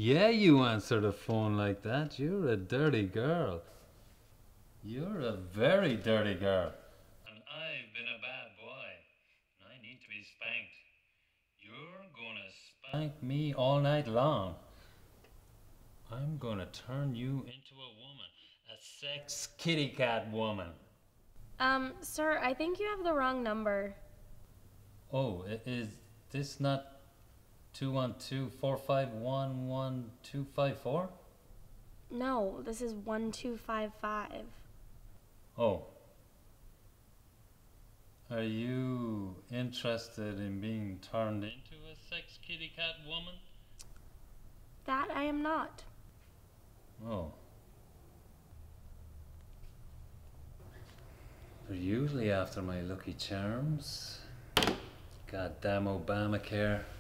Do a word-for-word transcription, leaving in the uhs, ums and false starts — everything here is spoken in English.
Yeah, you answer the phone like that. You're a dirty girl. You're a very dirty girl. And I've been a bad boy. And I need to be spanked. You're gonna spank me all night long. I'm gonna turn you into a woman. A sex kitty cat woman. Um, sir, I think you have the wrong number. Oh, i- is this not two one two four five one one two five four? No, this is one two five five. Oh. Are you interested in being turned into a sex kitty cat woman? That I am not. Oh. They're usually after my Lucky Charms. Goddamn Obamacare.